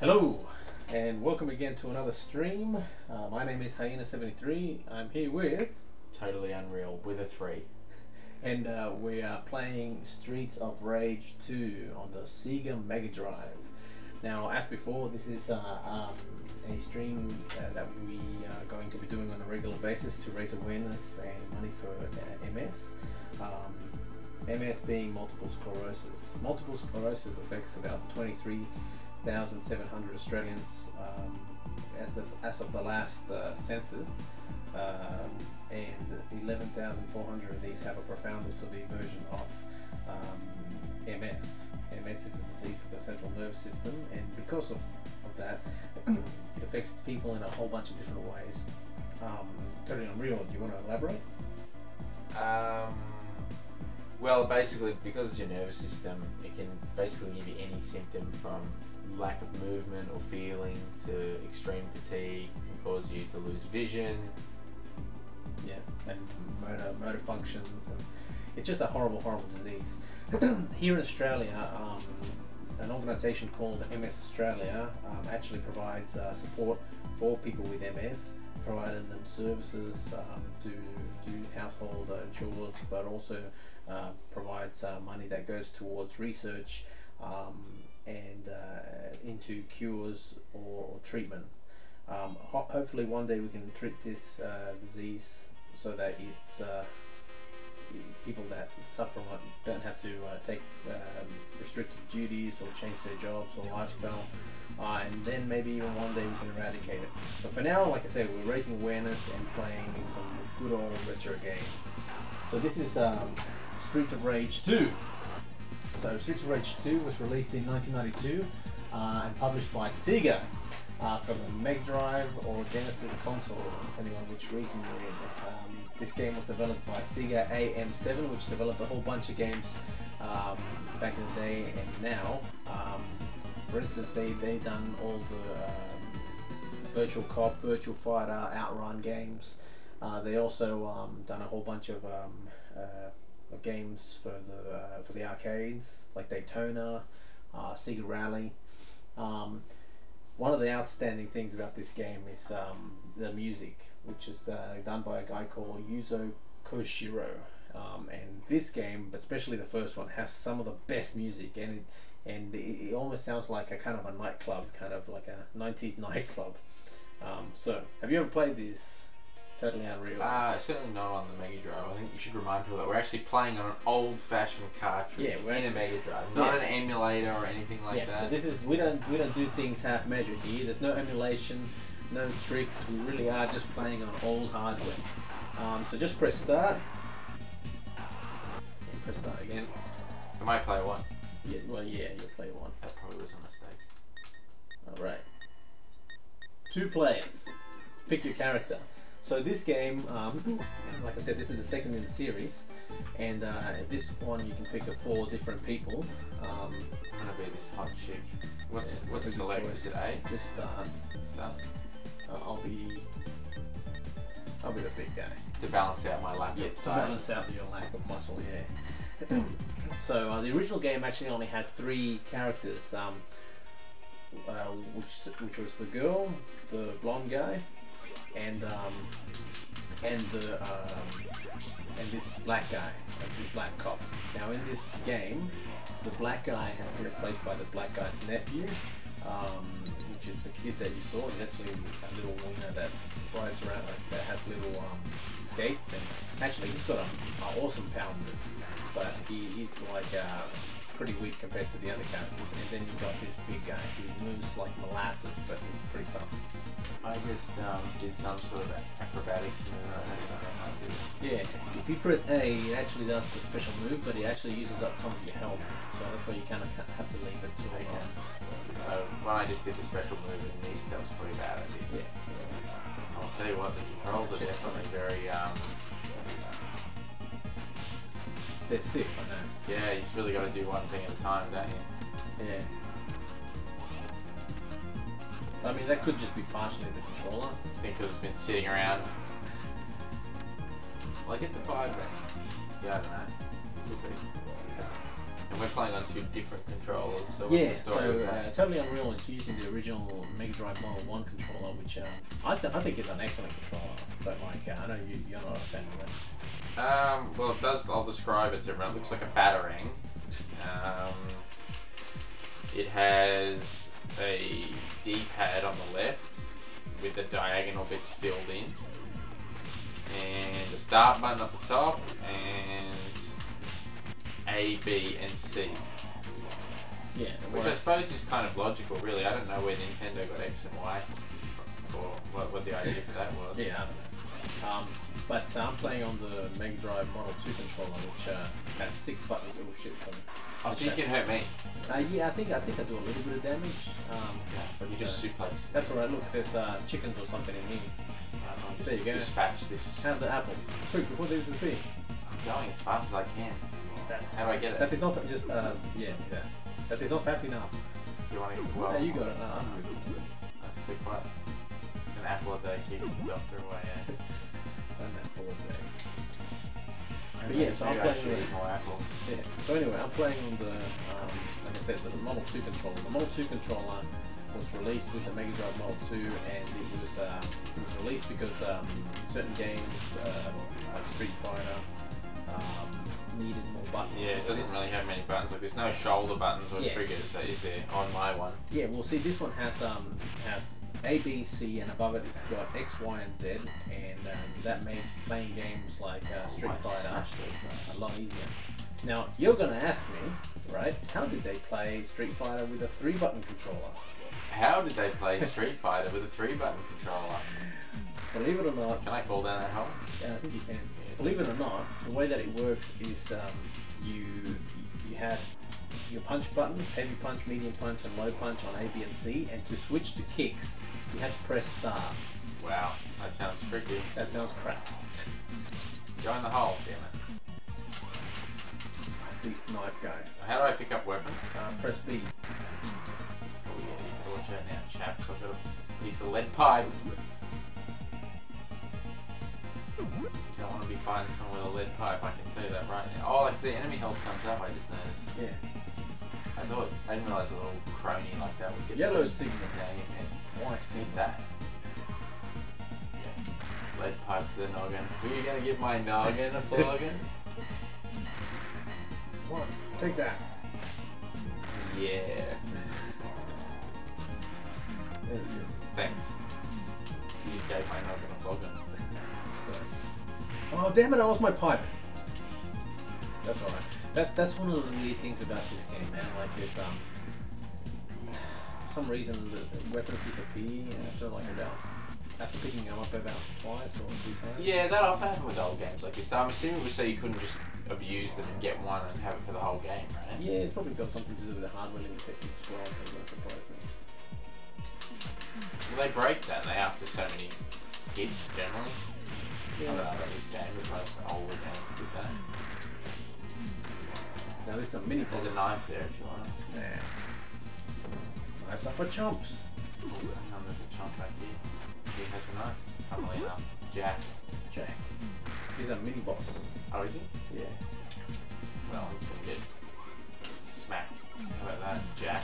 Hello and welcome again to another stream. My name is Hyena73. I'm here with Totally Unreal with a 3. and we are playing Streets of Rage 2 on the Sega Mega Drive. Now, as before, this is a stream that we are going to be doing on a regular basis to raise awareness and money for MS. MS being multiple sclerosis. Multiple sclerosis affects about 23,700 Australians as of the last census, and 11,400 of these have a profound or severe version of MS. MS is a disease of the central nervous system, and because of that, it affects people in a whole bunch of different ways. Totally Unreal, do you want to elaborate? Well, basically, because it's your nervous system, it can basically give you any symptom from lack of movement or feeling to extreme fatigue, can cause you to lose vision. Yeah, and motor functions, and it's just a horrible disease. Here in Australia, an organisation called MS Australia actually provides support for people with MS, providing them services to do household chores, but also provides money that goes towards research and into cures or treatment. Hopefully one day we can treat this disease so that it's people that suffer from it don't have to take restricted duties or change their jobs or lifestyle, and then maybe even one day we can eradicate it. But for now, like I said, we're raising awareness and playing some good old retro games. So this is Streets of Rage 2. So Streets of Rage 2 was released in 1992 and published by Sega for the Mega Drive or Genesis console, depending on which region you're in. This game was developed by Sega AM7, which developed a whole bunch of games back in the day and now. For instance, they done all the Virtual Cop, Virtual Fighter, Outrun games. They also done a whole bunch of games for the arcades, like Daytona, Sega Rally. One of the outstanding things about this game is the music, which is done by a guy called Yuzo Koshiro. And this game, especially the first one, has some of the best music, and it almost sounds like a kind of a nightclub, kind of like a 90s nightclub. So, have you ever played this? Totally Unreal. Certainly not on the Mega Drive. I think you should remind people that we're actually playing on an old-fashioned cartridge in a Mega Drive, not an emulator or anything like that. So this is we don't do things half-measured here. There's no emulation, no tricks. We really are just playing on old hardware. So just press start and press start again. I might play one. Yeah, well, yeah, you'll play one. That probably was a mistake. All right. 2 players. Pick your character. So this game, like I said, this is the second in the series, and this one you can pick 4 different people. I'm gonna be this hot chick. What's select? Is it A? Just start. I'll be the big guy. To balance out my lack of size. To balance out your lack of muscle, yeah. So the original game actually only had 3 characters, which was the girl, the blonde guy, and this black guy, this black cop. Now in this game, the black guy has been replaced by the black guy's nephew, which is the kid that you saw. He's actually a little wiener that rides around, that has little skates, and actually he's got an awesome power move, but he's like pretty weak compared to the other characters. And then you got this big guy who moves like molasses, but he's pretty tough. I just did some sort of acrobatics move. Yeah, if you press A, it actually does the special move, but it actually uses up some of your health, so that's why you kind of have to leave it to it. So when I just did the special move in this, that was pretty bad, I think. Yeah. I'll tell you what, the controls are definitely very they're stiff, I know. Yeah, you've really got to do one thing at a time, don't you? Yeah. I mean, that could just be partially the controller. I think it's been sitting around. Well, I get the vibe back. Yeah, I don't know. Could be. And we're playing on 2 different controllers. So what's Yeah, the story so of that? Totally Unreal is using the original Mega Drive Model 1 controller, which I think is an excellent controller, but like I know you're not a fan of it. Well, it does. I'll describe it to everyone. It looks like a batarang. It has a D-pad on the left with the diagonal bits filled in, and a start button up the top, and A, B, and C. Yeah, Which I suppose is kind of logical, really. I don't know where Nintendo got X and Y for what the idea for that was. Yeah, I don't know. But I'm playing on the Mega Drive Model 2 controller, which has 6 buttons. Oh shit! Oh, so you can hurt me. Yeah, I think I do a little bit of damage. But you just suplex. That's alright. Look, there's chickens or something in here. I'll There you go. dispatch this. Have the apple. Quick, before this is big. I'm going as fast as I can. How do I get it? That is not just yeah. That is not fast enough. Do you want to? Well, Yeah, you got it. No, I'm good. That's the quite. An apple a day keeps the doctor away. Eh? An apple a day. But Maybe yeah, so I'm I playing. should eat more apples. Yeah. So anyway, I'm playing on the like I said, the Model 2 controller. The Model 2 controller was released with the Mega Drive Model 2, and it was released because certain games like Street Fighter needed more buttons. Yeah, it doesn't really have many buttons. Like there's no shoulder buttons or Yeah. triggers, is there? On my one. Yeah, well, see, this one has A, B, C, and above it it's got X, Y, and Z, and that made playing games like Street Fighter a lot easier. Now, you're gonna ask me, right? How did they play Street Fighter with a 3-button controller? How did they play Street Fighter with a 3-button controller? Believe it or not, Can I fall down that hole? yeah, I think you can. Believe it or not, the way that it works is you had your punch buttons, heavy punch, medium punch, and low punch on A, B, and C, and to switch to kicks, you had to press start. Wow, that sounds tricky. That sounds crap. Go in the hole, damn it. These knife guys. How do I pick up weapon? Press B. Oh yeah, you can watch out now, chaps. I've got a piece of lead pipe. You don't want to be fighting someone with a lead pipe, I can tell you that right now. Oh, like the enemy health comes up, I just noticed. Yeah. I didn't realise a little crony like that would get Yellow the signal. game and Why see signal? that. Yeah. Lead pipe to the noggin. Who are you gonna give my noggin a flogging? One. Take that. Yeah. There you go. Thanks. You just gave my noggin a flogging. Sorry. Oh damn it! I lost my pipe. That's alright. That's one of the weird things about this game, man. Like there's for some reason the weapons disappear after picking them up about twice or 3 times. Yeah, that often happened with old games like this. I'm assuming it was so you couldn't just abuse them and get one and have it for the whole game, right? Yeah, it's probably got something to do with the hardware limitations as well. That won't surprise me. Well, they break that after so many hits generally. I don't know about this game, but most older games did that. Now there's some mini boss. There's a knife there if you want. Yeah. Nice up for chumps. Hang on, there's a chomp back here. He has a knife. Funnily enough. Jack. Jack. He's a mini boss. Oh, is he? Yeah. Well, he's gonna get smacked. How about that, Jack?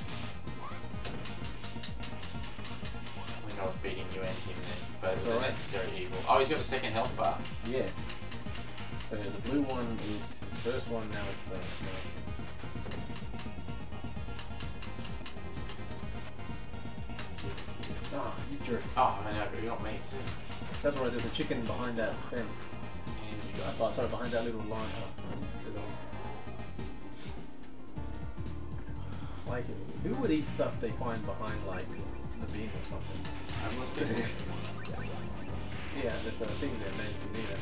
I think I was beating you and him then, but it was a necessary evil. Oh, he's got a second health bar. Yeah. So the blue one is his first one, now it's the... Ah, you jerk. Oh, I know, but you got me too. That's alright, there's a chicken behind that fence. And you got Oh, sorry, behind that little line. Like, who would eat stuff they find behind, like, the beam or something? homeless people. Yeah, there's a thing there meant to need it.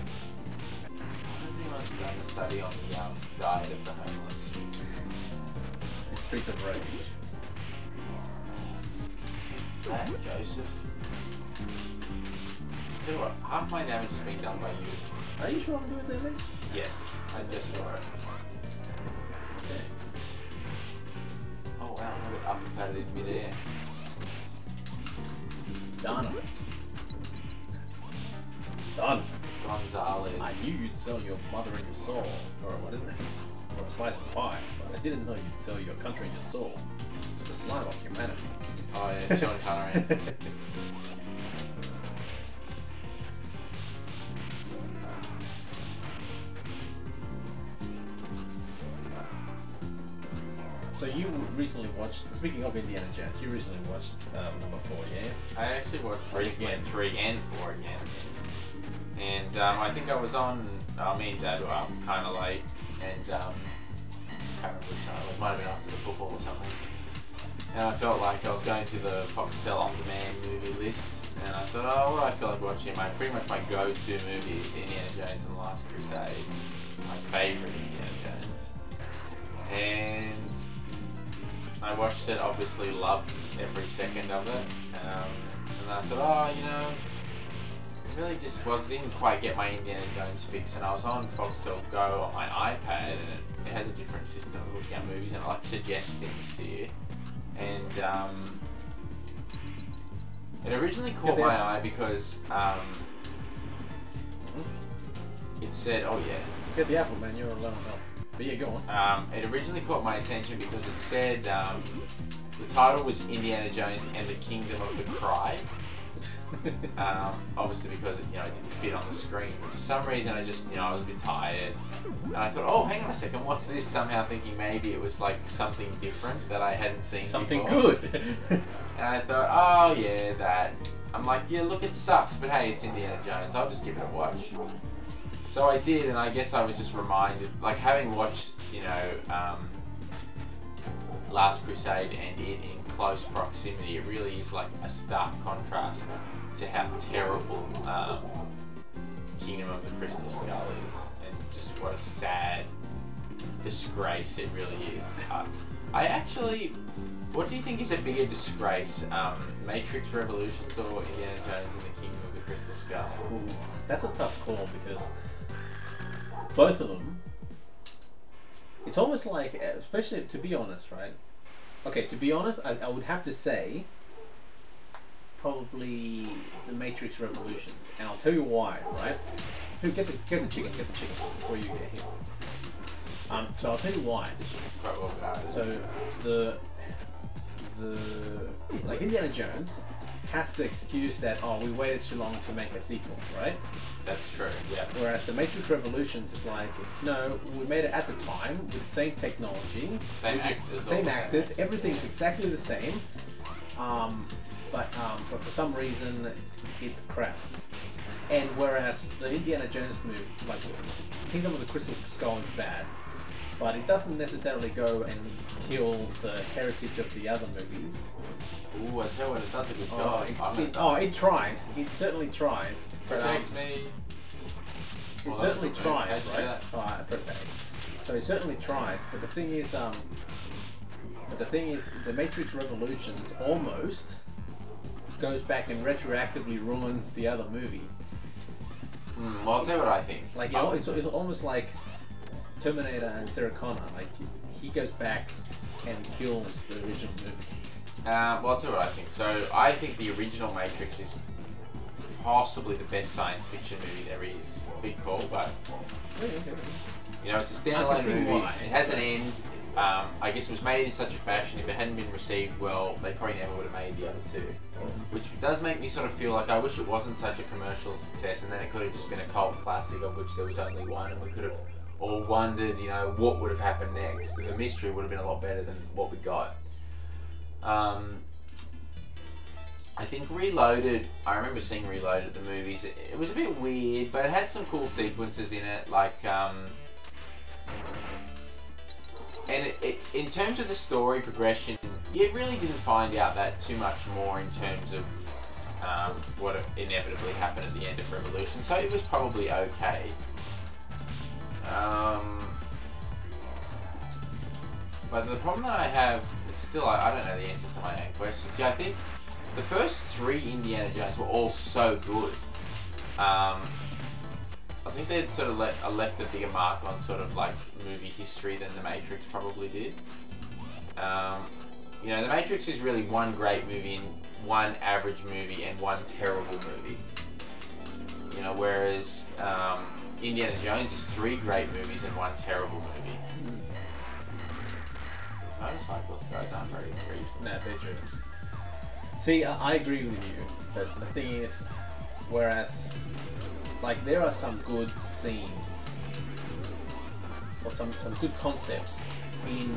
I don't think I've done a study on the diet of the homeless. Streets of Rage. That, Joseph. Tell you what, half my damage is being done by you. Are you sure I'm doing that, mate? Yes, I just saw it. Okay. Oh wow, I got uppercutted in midair. Donovan. Donovan. Gonzalez. I knew you'd sell your mother and your soul for, what is it? for a slice of pie, but I didn't know you'd sell your country and your soul to the slime of humanity. Oh yeah, Sean Connery. So you recently watched, speaking of Indiana Jones, you recently watched number 4, yeah? I actually watched recently 3 and 4 again. And I think I was on, me and Dad were up kind of late, and can't remember which night, it might have been after the football or something. And I felt like I was going to the Foxtel On Demand movie list, and I thought, oh, what do I feel like watching? Pretty much my go-to movie is Indiana Jones and the Last Crusade, my favourite Indiana Jones. And I watched it, obviously loved every second of it, and I thought, oh, you know, I really just didn't quite get my Indiana Jones fix, and I was on Foxtel Go on my iPad, and it has a different system of looking at movies, and it like suggests things to you. And it originally caught my eye because it said, oh yeah. Get the apple, man, you're alone. But yeah, go on. It originally caught my attention because it said the title was Indiana Jones and the Kingdom of the Cry. Obviously because it didn't fit on the screen. But for some reason I just, I was a bit tired. And I thought, oh, hang on a second, what's this? Somehow thinking maybe it was like something different that I hadn't seen something before. Good. And I thought, oh yeah, that. I'm like, yeah, look, it sucks, but hey, it's Indiana Jones. I'll just give it a watch. So I did, and I guess I was just reminded, like having watched, Last Crusade and it in close proximity, it really is like a stark contrast to how terrible Kingdom of the Crystal Skull is, and just what a sad disgrace it really is. I actually, what do you think is a bigger disgrace, Matrix Revolutions or Indiana Jones and the Kingdom of the Crystal Skull? Ooh, that's a tough call because both of them, it's almost like, especially to be honest, right? Okay, to be honest, I would have to say probably the Matrix Revolutions, and I'll tell you why, right? Get the chicken before you get here. So I'll tell you why. The chicken's quite well guarded. So the like Indiana Jones has the excuse that, oh, we waited too long to make a sequel, right? That's true, yeah. Whereas the Matrix Revolutions is like, no, we made it at the time with the same technology, same actors, everything's exactly the same, but for some reason it's crap. And whereas the Indiana Jones movie, like Kingdom of the Crystal Skull, is bad, but it doesn't necessarily go and kill the heritage of the other movies. Ooh, I tell you what, it does a good job. It tries. It certainly tries. Protect me. It certainly tries, right? I press A. So it certainly tries, but the thing is, the Matrix Revolutions almost goes back and retroactively ruins the other movie. Well, I'll tell you what I think. Like it's almost like Terminator and Sarah Connor. Like he goes back and kills the original movie. Well, I'll tell you what I think. So I think the original Matrix is possibly the best science fiction movie there is. Big call, but it's a standalone movie. It has an end. I guess it was made in such a fashion, if it hadn't been received well, they probably never would have made the other two. Which does make me sort of feel like I wish it wasn't such a commercial success, and then it could have just been a cult classic of which there was only one, and we could have all wondered, what would have happened next. And the mystery would have been a lot better than what we got. I think Reloaded, I remember seeing Reloaded at the movies. It was a bit weird, but it had some cool sequences in it, like, and in terms of the story progression, you really didn't find out that too much more in terms of what inevitably happened at the end of Revolution, so it was probably okay. But the problem that I have, it's still, I don't know the answer to my own question. See, I think the first 3 Indiana Jones were all so good. I think they'd sort of left a bigger mark on sort of like movie history than The Matrix probably did. The Matrix is really one great movie and one average movie and one terrible movie. Whereas Indiana Jones is 3 great movies and one terrible movie. motorcycles guys aren't very recent. No, they're true. See, I agree with you, but the thing is, whereas, like, there are some good scenes or some good concepts in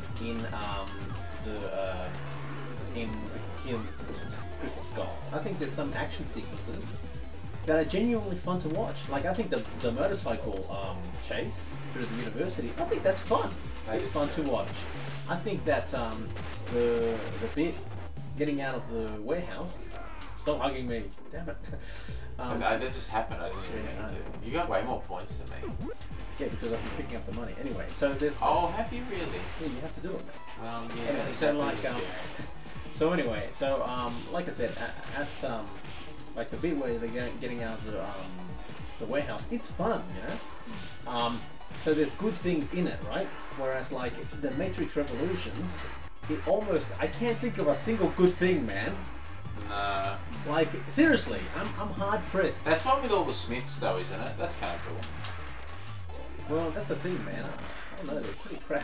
Crystal Skulls. I think there's some action sequences that are genuinely fun to watch. Like, I think the motorcycle chase through the university, I think that's fun. It's fun to watch. I think that the bit getting out of the warehouse. Stop hugging me. Damn it. That just happened. I didn't even mean to. You got way more points than me. Yeah, because I've been picking up the money. Anyway, so there's... Oh, have you really? Yeah, you have to do it, man. Well, yeah. Anyway, so like, so anyway, so like I said, at like the bit where they're getting out of the warehouse, it's fun, you know. So there's good things in it, right? Whereas like the Matrix Revolutions, it almost, I can't think of a single good thing, man. Nah. Like seriously, I'm hard pressed. That's one with all the Smiths, though, isn't it? That's kind of cool. Well, that's the thing, man. I don't know, they're pretty crap.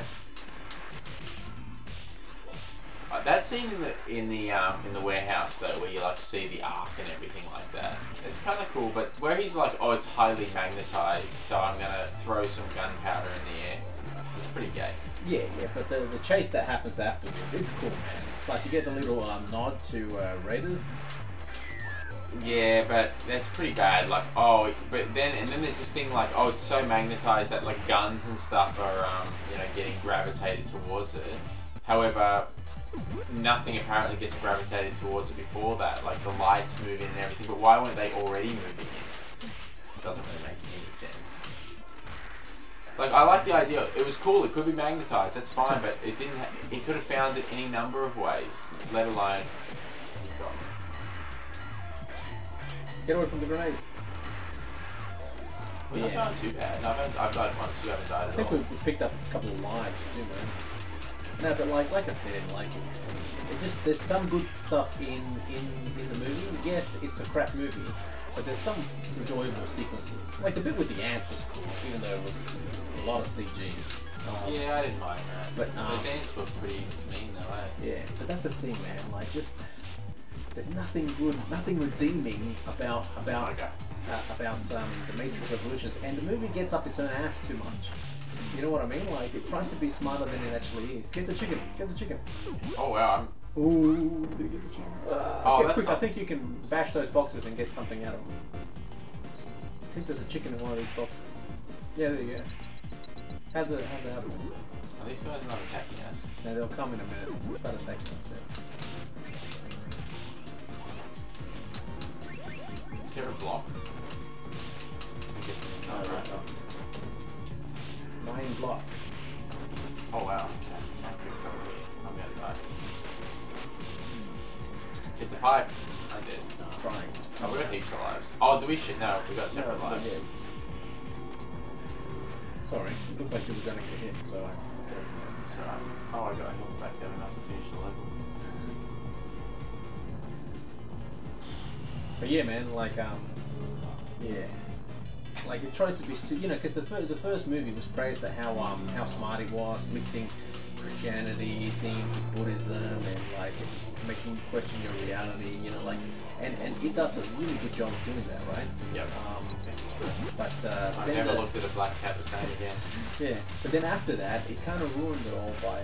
That scene in the warehouse though, where you like see the arc and everything like that, it's kind of cool. But where he's like, oh, it's highly magnetized, so I'm gonna throw some gunpowder in the air. It's pretty gay. Yeah, but the chase that happens afterwards, it's cool, man. Plus, you get the little nod to Raiders. Yeah, but that's pretty bad. Like, oh, but then there's this thing like, oh, it's so magnetized that like guns and stuff are you know, getting gravitated towards it. However, nothing apparently gets gravitated towards it before that. Like the lights move in and everything. But why weren't they already moving in? It doesn't really make any sense. Like, I like the idea. It was cool. It could be magnetized. That's fine. But it didn't. He could have found it any number of ways. Let alone. Get away from the grenades. We're not going too bad. No, I've died once. You haven't died at all. I think we picked up a couple of lives too, man. No, but like I said, like it just there's some good stuff in the movie. Yes, it's a crap movie, but there's some enjoyable sequences. Like the bit with the ants was cool, even though it was a lot of CG. Yeah, I didn't mind that. But those ants were pretty mean though, eh? Yeah, but that's the thing, man. Like just there's nothing good, nothing redeeming about the Matrix Revolutions, and the movie gets up its own ass too much. You know what I mean? Like it tries to be smarter than it actually is. Get the chicken. Get the chicken. Oh wow! Ooh, did you get the chicken? Oh, quick! I think you can bash those boxes and get something out of them. I think there's a chicken in one of these boxes. Yeah, there you go. Have the apple. Are these guys not attacking us? No, they'll come in a minute. They'll start attacking us soon. Is there a block? I guess it's not right. Mine block. Oh wow. Okay. I'm gonna die. Hit the pipe. I did. Trying. Oh, we got heaps of lives. Oh, do we shit? No, we got separate lives. Yeah. Sorry, it looked like you were going to get hit, so I... It's alright. Oh, I got health back there. We must have finished the level. But yeah, man, like, yeah. Like, it tries to be, you know, because the first movie was praised at how smart it was, mixing Christianity themes with Buddhism and, like, making you question your reality, you know, like, and it does a really good job of doing that, right? Yep. But I never looked at a black cat the same again. Yeah, but then after that, it kind of ruined it all by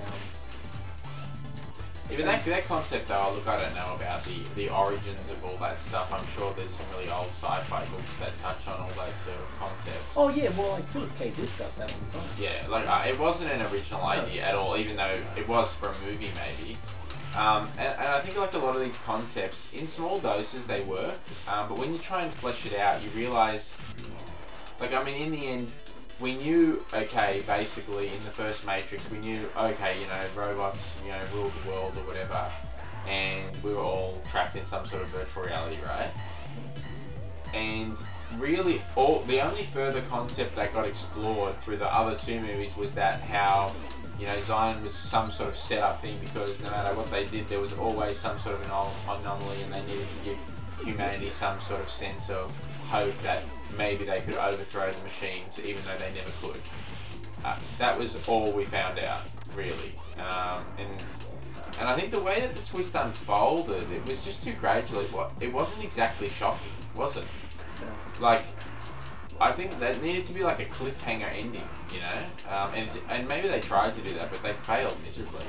even that concept though, look, I don't know about the origins of all that stuff. I'm sure there's some really old sci-fi books that touch on all those sort of concepts. Oh yeah, well, like Philip K. Dick does that all the time. Yeah, like it wasn't an original idea at all, even though it was for a movie maybe. And I think like a lot of these concepts, in small doses they work, but when you try and flesh it out, you realise, like, I mean, in the end, we knew, okay, basically in the first Matrix, we knew, okay, you know, robots, you know, ruled the world or whatever, and we were all trapped in some sort of virtual reality, right? And really, the only further concept that got explored through the other two movies was that how, you know, Zion was some sort of setup thing, because no matter what they did, there was always some sort of an anomaly, and they needed to give humanity some sort of sense of hope that maybe they could overthrow the machines, even though they never could. That was all we found out. really. And I think the way that the twist unfolded, it was just too gradual. It wasn't exactly shocking, was it? Like, I think that needed to be like a cliffhanger ending, you know? And maybe they tried to do that, but they failed miserably.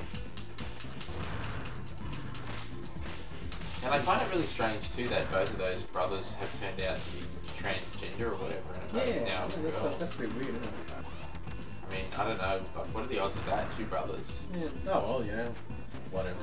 And I find it really strange too that both of those brothers have turned out to be transgender or whatever, and are both now girls. That's a bit weird, isn't it? I mean, I don't know, like, what are the odds of that? Two brothers? Yeah. Oh well, you know, whatever.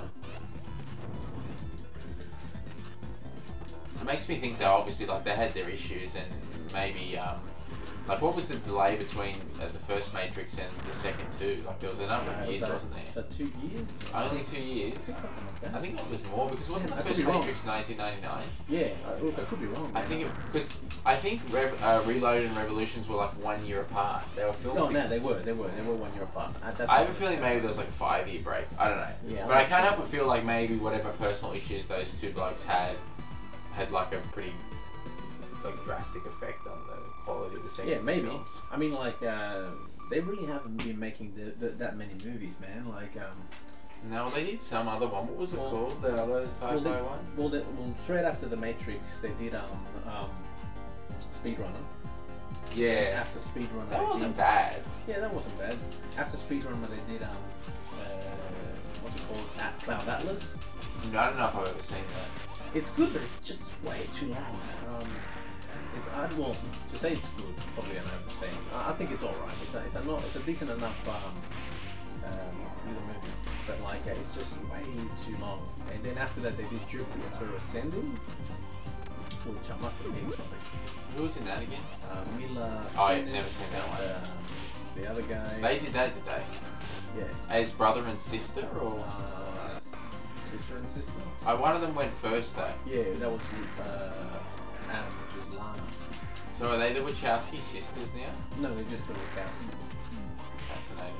It makes me think though, obviously, like, they had their issues, and maybe, like, what was the delay between the first Matrix and the second two? Like, there was a number of years, wasn't there? Was that 2 years? Only 2 years? Something like that. I think that was more, because wasn't the I could first be wrong. Matrix 1999? Yeah, look, I could be wrong. I think because Reload and Revolutions were like 1 year apart. They were filmed. No, they were 1 year apart. I have a feeling maybe there was like a 5-year break. I don't know. Yeah, but I can't help but feel like maybe whatever personal issues those two blokes had like a pretty like drastic effect on the quality of the second. Yeah, maybe. Films. I mean, like, they really haven't been making that many movies, man. Like, no, they did some other one. What was it called? The other sci-fi one? Well, straight after the Matrix, they did Speedrunner. Yeah. After Speedrunner, that wasn't bad. Yeah, that wasn't bad. After Speedrunner, they did what's it called? Cloud Atlas. No, I don't know if I've ever seen that. It's good, but it's just way too long. Well, to say it's good, it's probably an overstatement. I think it's alright. It's a decent enough little movie, but like it's just way too long. And then after that, they did Jupiter Ascending, which I must admit was rubbish. Who was in that again? Mila. Oh, I've never seen that one. The other guy. They did that, did they? Yeah. As brother and sister, or sister and sister? One of them went first though. Yeah, that was Adam, which is Lana. So are they the Wachowski sisters now? No, they're just the Wachowski. Fascinating.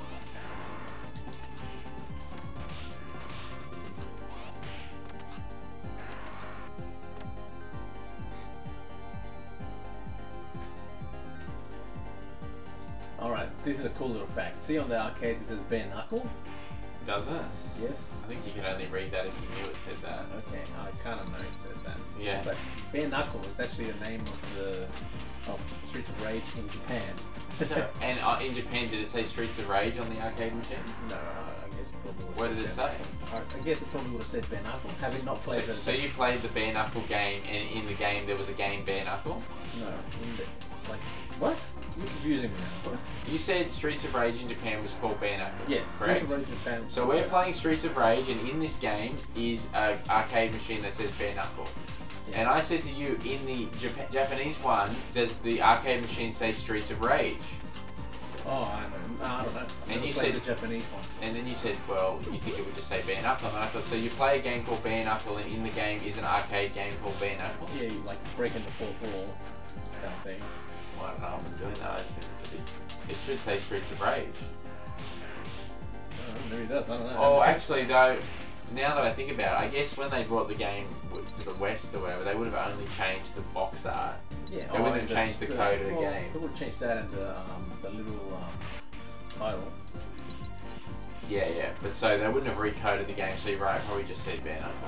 Alright, this is a cool little fact. See on the arcade it says Bare Knuckle? Does it? Yes. I think you can only read that if you knew it said that. Okay, I kind of know it says that. Yeah. But Bare Knuckle is actually the name of Streets of Rage in Japan. So, and in Japan, did it say Streets of Rage on the arcade machine? No, I guess it probably would have What did it say? I guess it probably would have said Bare Knuckle. Having not played it. So you played the Bare Knuckle game, and in the game there was a game Bare Knuckle? No, like, what? You're confusing me now. You said Streets of Rage in Japan was called Bare Knuckle. Yes, correct? Streets of Rage in Japan. So we're playing Streets of Rage, and in this game is an arcade machine that says Bare Knuckle. Yes. And I said to you, in the Japanese one, does the arcade machine say Streets of Rage? Oh, I don't know. And you said the Japanese one. And then you said, well, you think it would just say Bare Knuckle, and I thought, so you play a game called Bare Knuckle, and in the game is an arcade game called Bare Knuckle? Yeah, you like break into 4-4 kind of thing. Well, I don't know, I was doing that. I just think it should say Streets of Rage. Maybe it does, I don't know. Oh, actually, though, now that I think about it, I guess when they brought the game to the West or whatever, they would have only changed the box art. Yeah, they wouldn't have changed the code of the game. They would change that in the little title. Yeah, but so they wouldn't have recoded the game, so you're right, probably just said Bare Knuckle.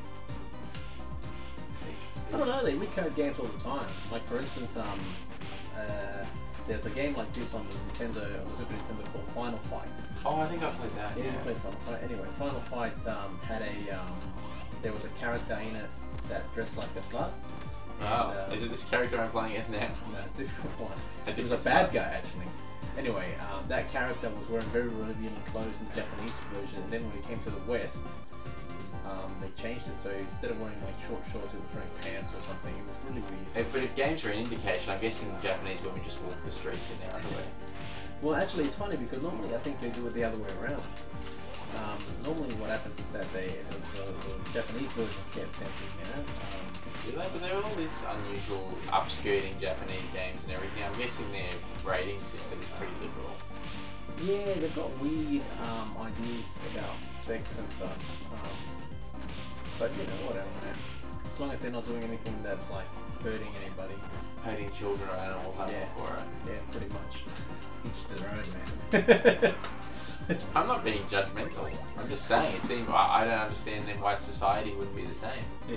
I don't know, they recode games all the time. Like, for instance, there's a game like this on the Super Nintendo called Final Fight. Oh, I think I played that. Yeah, you played Final Fight. Anyway, Final Fight had there was a character in it that dressed like a slut. And, is it this character I'm playing as now? No, a different one. It was a bad guy, actually. Anyway, that character was wearing very revealing clothes in the Japanese version, and then when it came to the West, they changed it, so instead of wearing like short shorts, it was wearing pants or something. It was really weird. But if games are an indication, I'm guessing Japanese women just walk the streets in their underwear. Well, actually, it's funny because normally I think they do it the other way around. Normally what happens is that the Japanese versions get censored, you know? But there are all these unusual upskirting Japanese games and everything. I'm guessing their rating system is pretty liberal. Yeah, they've got weird ideas about sex and stuff. But you know, whatever, man. As long as they're not doing anything that's like hurting anybody. Hurting children or animals, I'm all for it. Yeah, pretty much. Each to their own, man. I'm not being judgmental. I'm just saying it seems I don't understand then why society wouldn't be the same. Yeah.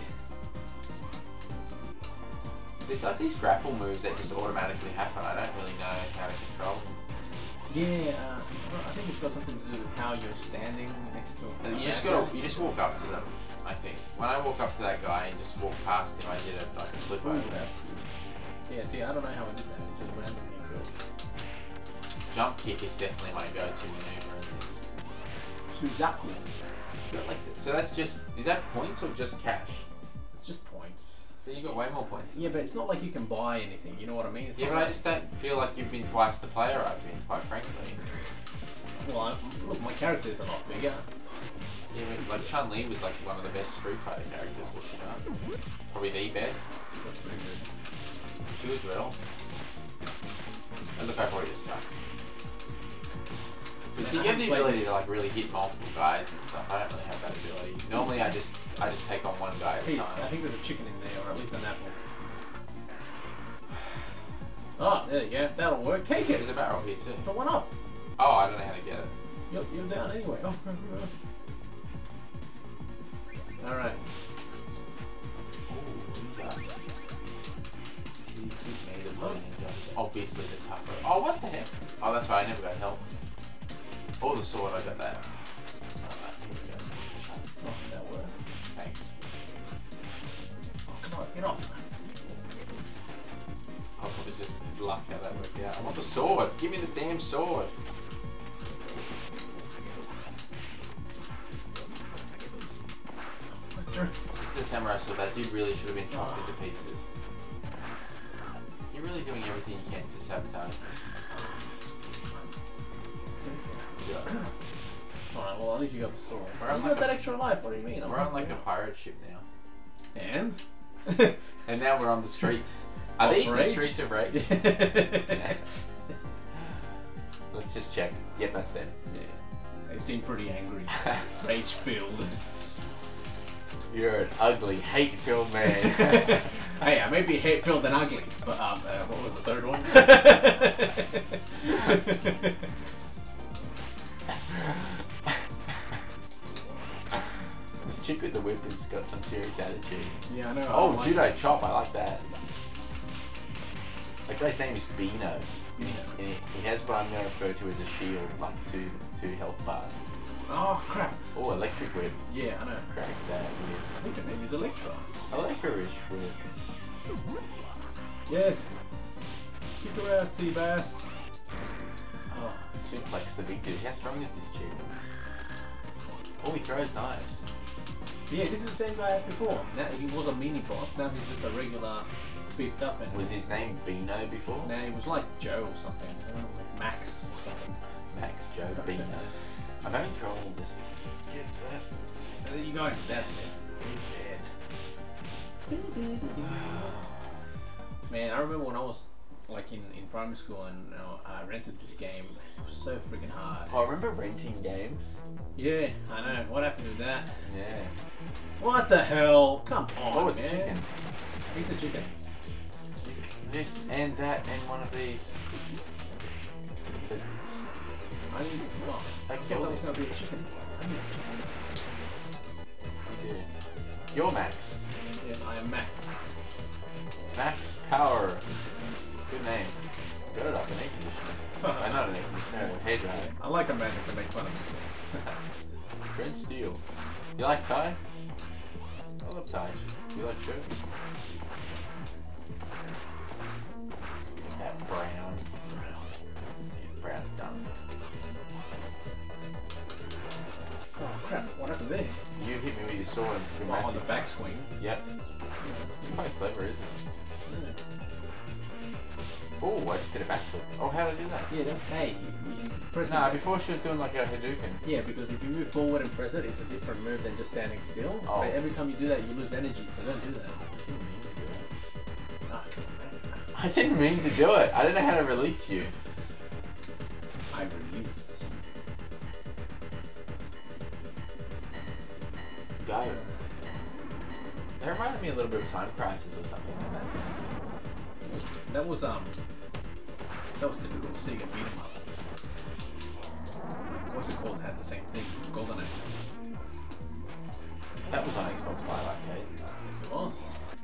There's like these grapple moves that just automatically happen. I don't really know how to control them. Yeah, I think it's got something to do with how you're standing next to him. You just walk up to them. I think when I walk up to that guy and just walk past him, I did a flip over. Yeah, see, I don't know how I did that. It just randomly occurred. Jump kick is definitely my go-to maneuver in this. Suzaku. So that's just, is that points or just cash? It's just points. So you got way more points. Yeah, but it's not like you can buy anything. You know what I mean? It's yeah, but I just don't feel like you've been twice the player I've been, quite frankly. Well, look, my character's a lot bigger. Yeah, but like Chun-Li was like one of the best Street Fighter characters, was she not? Probably the best. That's pretty good. She was real. And look, I probably just suck. But see, you have the ability to like really hit multiple guys and stuff. I don't really have that ability. Normally, I just take on one guy at a time. I think there's a chicken in there, or at least an apple. Oh, there you go. That'll work. Cake it. There's a barrel here too. It's a one-up. Oh, I don't know how to get it. You're down anyway. Oh. All right. Obviously the tougher. Oh, what the heck? Oh, that's right. I never got help. Oh, the sword. I got that. Here we go. Oh, that worked. Thanks. Oh, come on, get off. Oh, it was just luck how that worked out. I want the sword. Give me the damn sword. This is a samurai sword. That dude really should have been chopped into pieces. You're really doing everything you can to sabotage. Yeah. Alright, well at least you got the sword. You got like that extra life, what do you mean? We're on like a pirate ship now. And? And now we're on the streets. Are these the streets of Rage? Let's just check. Yep, that's them. Yeah. They seem pretty angry. Rage-filled. You're an ugly, hate-filled man. Hey, I may be hate-filled and ugly, but what was the third one? This chick with the whip has got some serious attitude. Yeah, I know. Oh, judo chop, I like that. That guy's name is Bino. Yeah. And he has what I'm going to refer to as a shield, like two health bars. Oh, crap. Oh, electric whip. Yeah, I know. Crack that whip. I think her name is Electra. Electra-ish whip. Yes. Kick her ass, Seabass. Oh, Suplex, the big dude. How strong is this chick? Oh, he throws knives. Yeah, this is the same guy as before. Now he was a mini boss. Now he's just a regular beefed up. And was his name Bino before? No, he was like Joe or something. I don't know, like Max or something. Max Joe Bino. I'm having trouble just get that. There you go. That's it. Man, I remember when I was like in primary school and I rented this game. It was so freaking hard. Oh, I remember renting games. Yeah, I know. What happened to that? Yeah. What the hell? Come on, oh, it's man. chicken. Eat the chicken. This and that and one of these. So, I need. Well, I thought that was gonna be a chicken. I need a chicken. yeah. You're Max. Yeah, I am Max. Max Power. Good name. Got it up, an air conditioner. Not an air conditioner, a hair dryer. I like a magic to make fun of me. Fred Steele. You like Thai? I love Thai. You like shirt? That brown. Brown's done. Oh crap, what happened there? You hit me with your sword and took a massive on the backswing. Yep. It's quite clever, isn't it? Yeah. Oh, I just did a backflip. Oh, how did I do that? Yeah, that's A. You press Nah, it. before she was doing like a Hadouken. Yeah, because if you move forward and press it, it's a different move than just standing still. Oh. But every time you do that, you lose energy, so don't do that. Ah, come on, man. I didn't mean to do it. I don't know how to release you. I release. Go. That reminded me a little bit of Time Crisis or something like that. That was typical Sega beat 'em up. Like, what's it called, had the same thing. Golden Axe. That was on Xbox Live Arcade. Yes, it was.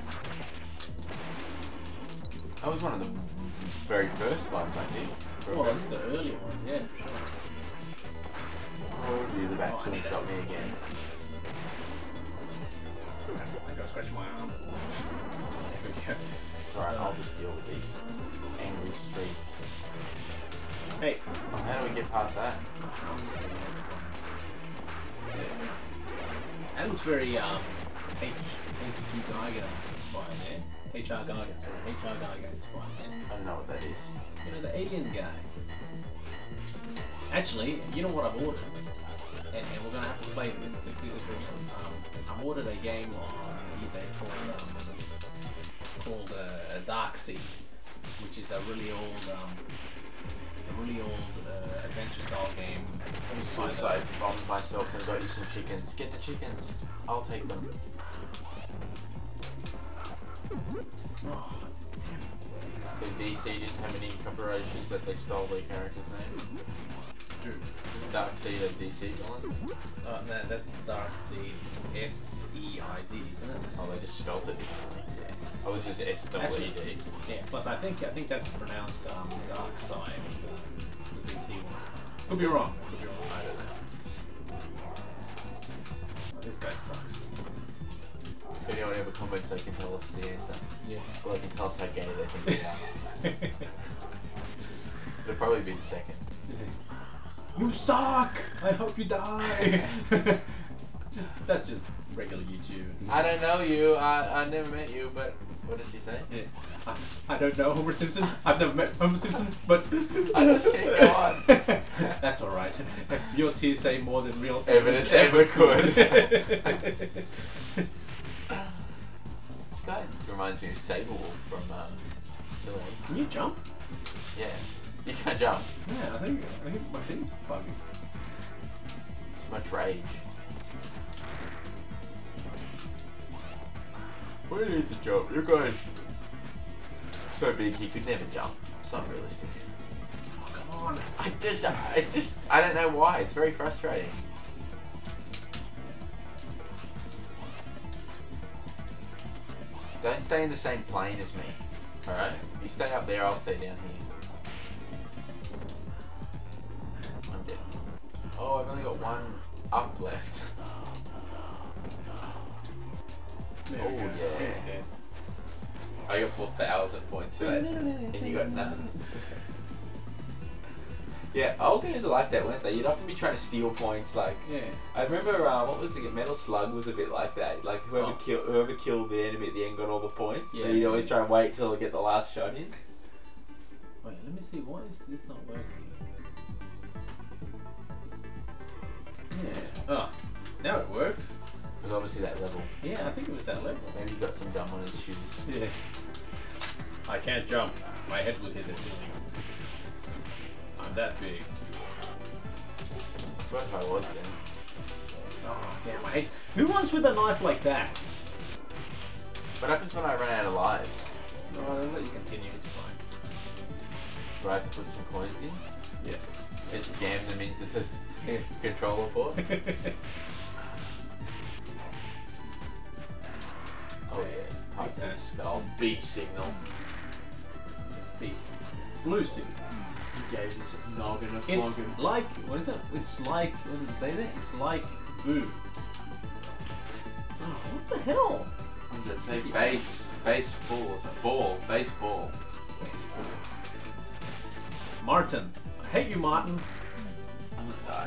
That was one of the very first ones, I think. Well, that's the earlier ones, yeah, for sure. Oh, the back I swing's need got me again. I gotta scratch my arm. There we go. It's alright, I'll just deal with these angry streets. Hey. Oh, how do we get past that? I'm just saying that looks very H.G. Geiger inspired there. H.R. Geiger, sorry, H.R. Geiger inspired there. I don't know what that is. You know, the alien guy. Actually, you know what I've ordered? And we're gonna have to play this because this is awesome. I've ordered a game on eBay called Dark Sea, which is a really old adventure style game. Suicide bombed myself and got you some chickens. Get the chickens. I'll take them. Oh. So DC didn't have any copyright issues that they stole their character's name? Dark Seed, a DC villain? No, that's Dark Seed, S-E-I-D, isn't it? Oh, they just spelled it differently. Yeah. Oh, this is S-E-E-D. Yeah, plus I think that's pronounced Dark Side, the DC one. Could be wrong. I don't know. Oh, this guy sucks. If anyone ever comments, they can tell us the answer. Yeah. Or they can tell us how gay they think we are. It'll probably be the second. You suck! I hope you die! That's just regular YouTube. I don't know you, I never met you, but what did she say? Yeah. I don't know Homer Simpson. I've never met Homer Simpson, but I just can't go on. That's alright. Your tears say more than real evidence ever could. This guy reminds me of Saberwolf from Killer. Can you jump? Yeah. You can't jump. Yeah, I think my thing's buggy. Too much rage. We need to jump. You guys so big he could never jump. It's not realistic. Oh, come on. I don't know why. It's very frustrating. Don't stay in the same plane as me. Alright? You stay up there, I'll stay down here. I'm dead. Oh, I've only got one up left. Oh yeah. I got 4,000 points today. And you got none. Yeah, old games are like that, weren't they? You'd often be trying to steal points, like... Yeah. I remember, what was it? Metal Slug was a bit like that. Like, whoever killed the enemy at the end got all the points. Yeah. So you'd always try and wait till they get the last shot in. Wait, let me see. Why is this not working? Yeah. Oh, now it works. It was obviously that level. Yeah, I think it was that level. Maybe he got some gum on his shoes. Yeah. I can't jump. My head would hit the ceiling. I'm that big. That's what I was then. Oh, damn, I hate... Who wants with a knife like that? What happens when I run out of lives? No, I'll let you continue, it's fine. Do I have to put some coins in? Yes. Just jam them into the controller port? Oh yeah. Pipe that skull. B signal. Beast. Blue signal. You gave us a noggin of It's flogging. like... What is it? It's like... What did it say there? It's like... Boo. Oh, what the hell? What does it say? Base full. Is it ball? Baseball. Baseball. Martin. I hate you, Martin. I'm gonna die.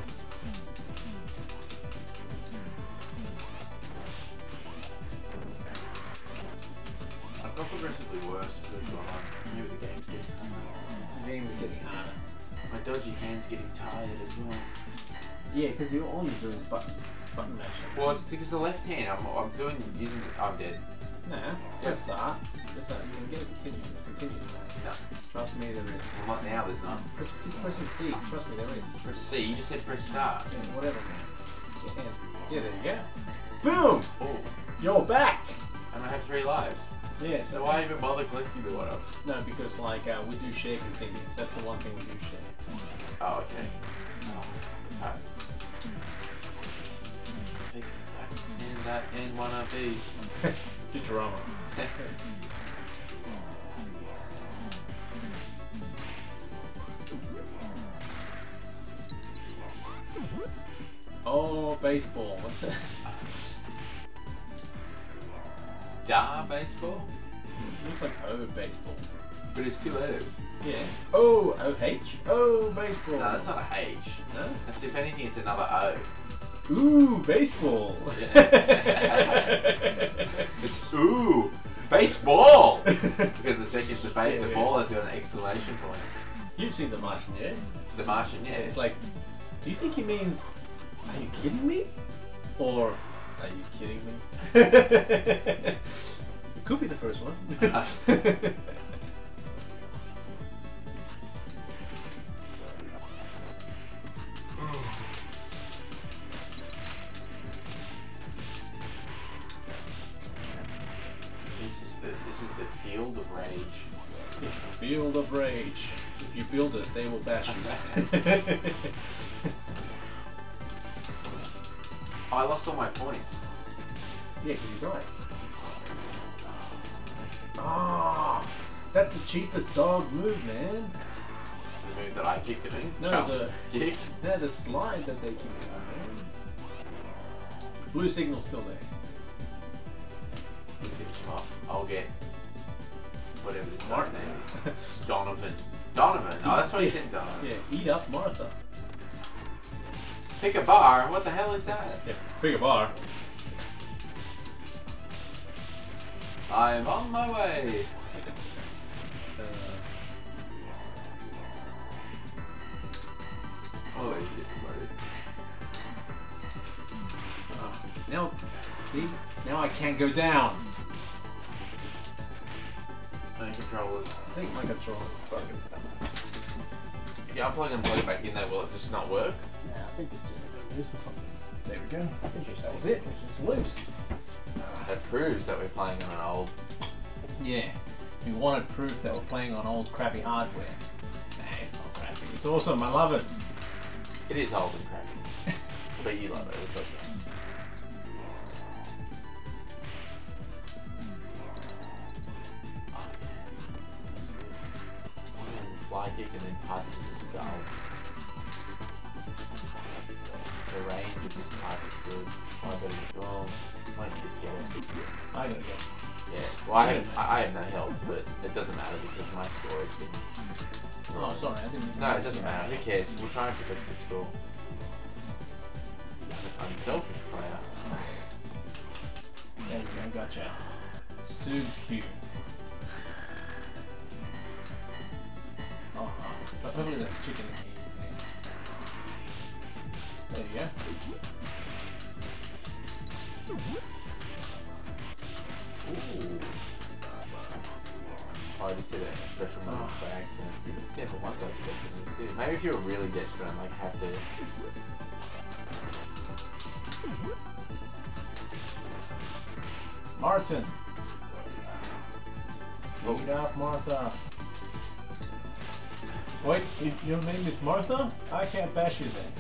I've got progressively worse as we go on. Maybe the game's getting harder. The game is getting harder. My dodgy hand's getting tired as well. Yeah, because all you're doing is button mashing. Well, it's because the left hand, I'm dead. Nah, press start. Press start. You can get it continue. It's continuous. No. Trust me, there is. Well, not now, there's none. Just pressing C. Trust me, there is. Press C, you just said press start. Yeah, whatever, man. Yeah, there you go. Boom! Oh, You're back! and I have 3 lives. Yeah, So why even bother collecting the one-ups? No, because like we do share continues. That's the one thing we do share. Oh, okay. Oh, okay. Take that and that and one of these. Futurama. Oh, baseball. What's that? Da baseball? Looks like O baseball. But it still is. Yeah. Oh, O-H? Oh, baseball. No, that's not a H. No? That's, if anything, it's another O. Ooh, baseball. Yeah. It's ooh, baseball! Because the second debate, the ball has got an exclamation point. You've seen The Martian, yeah? The Martian, yeah. It's like, do you think he means, are you kidding me? Or, are you kidding me? It could be the first one. This is the field of rage. Yeah, field of rage. If you build it, they will bash you. Oh, I lost all my points. Yeah, because you died. Ah, that's the cheapest dog move, man. The move that I kicked him in? No, Jump, kick. No, the slide that they keep doing, man. Blue signal's still there. You finish him off. I'll get whatever this guy's name is. Donovan. Donovan? Oh, that's why you said Donovan. Yeah, eat up Martha. Pick a bar? What the hell is that? Yeah, pick a bar. I am on my way. Oh, shit, buddy. Now, see? Now I can't go down. No controllers. I think my controller is broken. If you unplug and plug it back in there, will it just not work? Yeah, I think it's just a bit loose or something. There we go. That was it. It's just loose. That proves that we're playing on an old... Yeah. We wanted proof that we're playing on old crappy hardware. Nah, it's not crappy. It's awesome. I love it. It is old and crappy. But you love it. It's okay. Fly kick and then punch in the skull. The range of this pipe is good. I better get going. Might just get it. I gotta go. Yeah. Well, I have no health, but it doesn't matter because my score has been. Oh, sorry, I didn't. No, it doesn't matter. Who cares? We'll try and protect the score. I'm an unselfish player. There we go. Gotcha. So cute. Oh, but hopefully there's a chicken in here. There you go. Ooh. Oh, I just did a special move by accident. You never want those special moves, do you? Maybe if you're really desperate and like have to. Martin. Oh. Eat up, Martha. Wait, your name is Martha? I can't bash you then.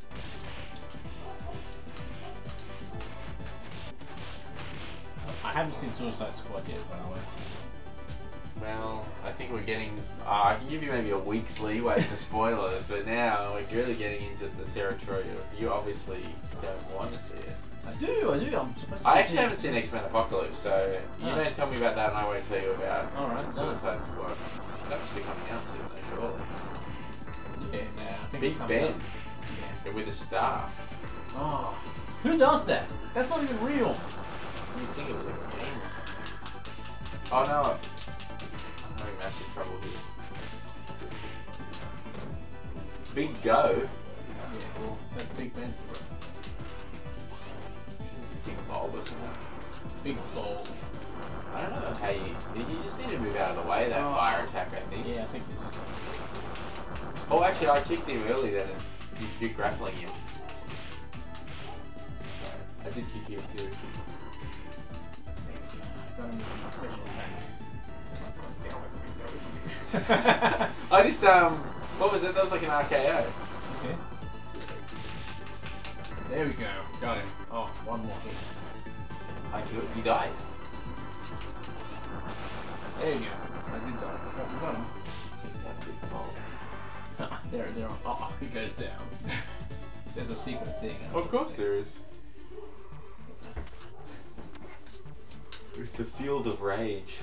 I haven't seen Suicide Squad yet, by the way. Well, I think we're getting. I can give you maybe a week's leeway for spoilers, but now we're really getting into the territory of you obviously don't want to see it. I do. I'm supposed to. I actually haven't seen X-Men Apocalypse, so you Oh. don't tell me about that, and I won't tell you about Alright, Suicide Squad. That must be coming out soon, though, surely. Yeah, nah, I think Big it comes Ben out. Yeah. with a star. Oh, who does that? That's not even real. You'd think it was like a game or something. Oh no, I'm having massive trouble here. Big Go. Yeah, well, that's Big Ben. Big Bulb or something. Big Bowl. I don't know how you just need to move out of the way of that fire attack, I think. Yeah, I think it is. Oh, actually, I kicked him early then, and you're grappling him. Sorry, I did kick him too. got him with a special attack. Get away from me, get away from me. I just, what was it? That was like an RKO. Okay. There we go. Got him. Oh, one more hit. You died. There you go. I did die. Oh, we got him. Take that big ball. There. Oh, he goes down. There's a secret thing. Of course there is. It's the field of rage.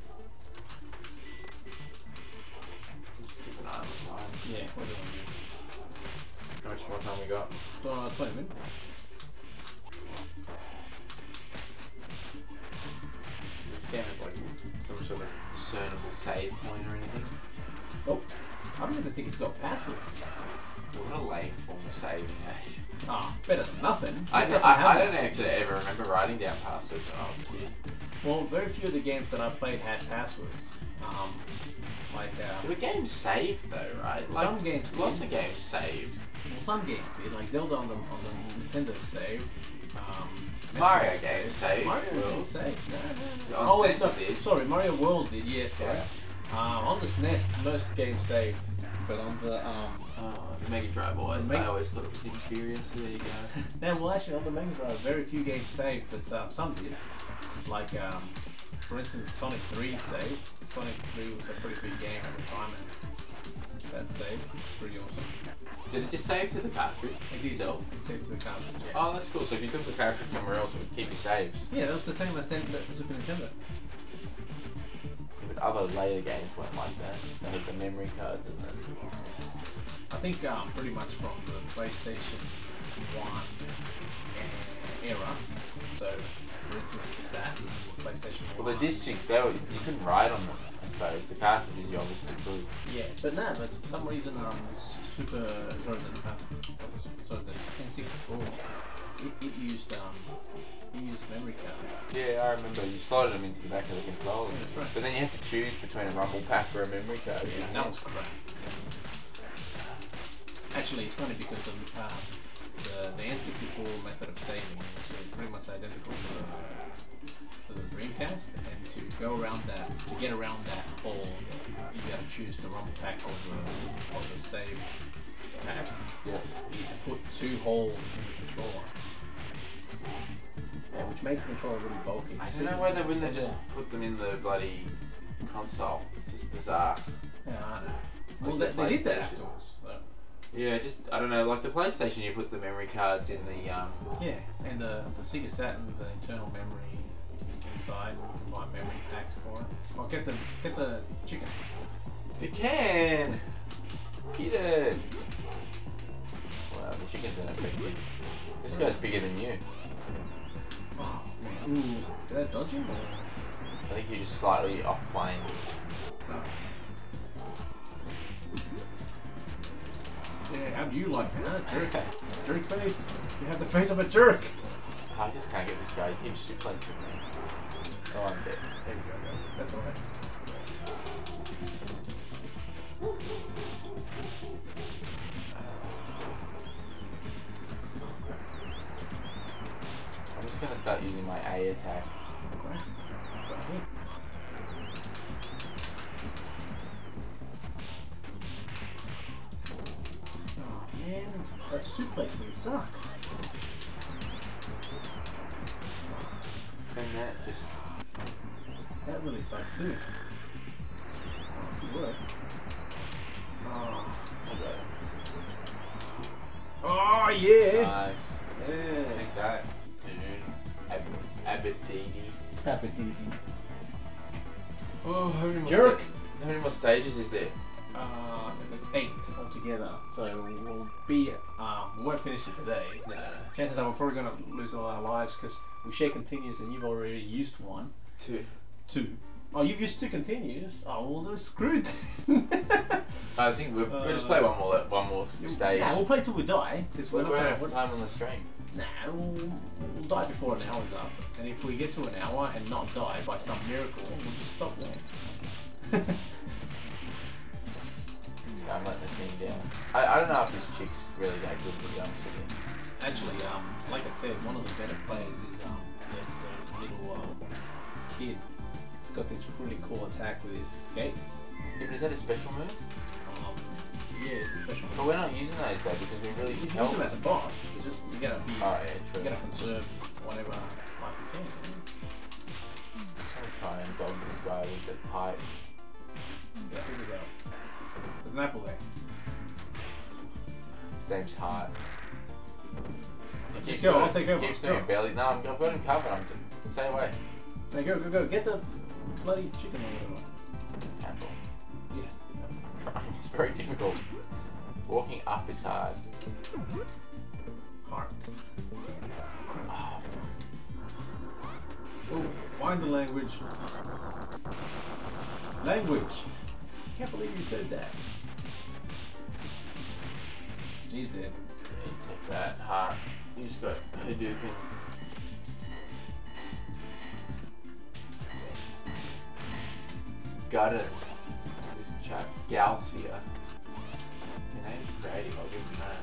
Just keep an eye on the time. Yeah, we're doing good. How much more time we got? 20 minutes. This game has like some sort of discernible save point or anything. Oh, I don't even think it's got passwords. What a lame form of saving, eh? Ah, better than nothing. I This doesn't have don't that. actually ever remember writing down passwords when I was a kid. Well, very few of the games that I played had passwords. There were games saved though, right? Like, some games lots did. of games saved. Well, some games did, like Zelda on the Nintendo saved. Mario Metroid games saved. Mario Worlds. games saved. No. On Oh, wait, SNES it did. sorry, Mario World did. Yes, sorry. Yeah. On the SNES, most games saved, but on the The Mega Drive always. The I always thought it was inferior, so there you go. yeah, well, actually, on the Mega Drive, very few games saved, but some did. Like, for instance, Sonic 3 saved. Sonic 3 was a pretty big game at the time, and that saved. It's pretty awesome. Did it just save to the cartridge? It did. Itself? It saved to the cartridge. Yeah. Oh, that's cool. So if you took the cartridge somewhere else, it would keep your saves. Yeah, that was the same as the Super Nintendo. But other later games weren't like that. They had the memory cards and then. I think pretty much from the PlayStation 1 era. So, for instance, the Saturn, PlayStation 1. Well, the disc sync, you couldn't write on them, I suppose. The cartridges you obviously could. Yeah, but no, but for some reason, the N64, it used memory cards. Yeah, I remember. You slotted them into the back of the controller. Yeah, that's right. But then you had to choose between a rumble pack or a memory card. Yeah, that was crap. Actually, it's funny because the N64 method of saving was pretty much identical to the Dreamcast, and to get around that hole, you got to choose the rumble pack over the save pack. Yeah. You put two holes in the controller, which made the controller really bulky. I don't know why they wouldn't have just put them in the bloody console. It's just bizarre. Yeah, I know. Well, Like they did that PlayStation. afterwards. So. Yeah, I don't know, like the PlayStation, you put the memory cards in the, Yeah, and the Sega Saturn, the internal memory is inside, and you can buy memory packs for it. I'll get the chicken. The can! Eat it! Wow, the chicken's unaffected. This guy's bigger than you. Oh, man. Ooh, did that dodge him? I think you're just slightly off plane. No. Yeah, how do you like that? Jerk. Jerk face. You have the face of a jerk. I just can't get this guy. He keeps suplexing me. Oh, I'm dead. There we go. That's alright. I'm just gonna start using my A attack. Okay. Okay. Oh man, that suplex really sucks. And That really sucks too. Good work. Oh. Oh yeah. nice. Yeah. Take that, dude. Abadidi. Papatiti. Oh, how many more Jerk. How many more stages is there? There's 8 altogether, so we'll be we won't finish it today. No. Chances are we're probably going to lose all our lives because we share continues and you've already used one. 2. Oh, you've used 2 continues. Oh, well, they're screwed. I think we'll just play one more stage. Nah, we'll play till we die. Because We're we're not not have going time on the stream. Nah, we'll die before an hour's up. And if we get to an hour and not die by some miracle, we'll just stop there. I'm letting the team down. I don't know if this chick's really that good, to be honest with you. Actually, like I said, one of the better players is the little kid got this really cool attack with his skates. Yeah, but is that a special move? Yeah, it's a special But we're not using those though because we really you can use them at the boss. You gotta be. Oh yeah, true. You gotta conserve whatever life you can. I'm gonna try and dog this guy with the pipe. Yeah, figure this out. There's an apple there. His name's Hart. He keeps Go, doing I'll take over. Keeps doing Go. belly. No, I've got him covered. Stay away. Now go. Get the bloody chicken or whatever. Apple. Yeah. I'm trying. It's very difficult. Walking up is hard. Heart. Oh, Oh, find the language. Language. Can't believe you said that. He's dead. yeah, take that. Hart. He's got Hadouken. Got it. This chap, Galcia. Your name's creative, I'll give him that.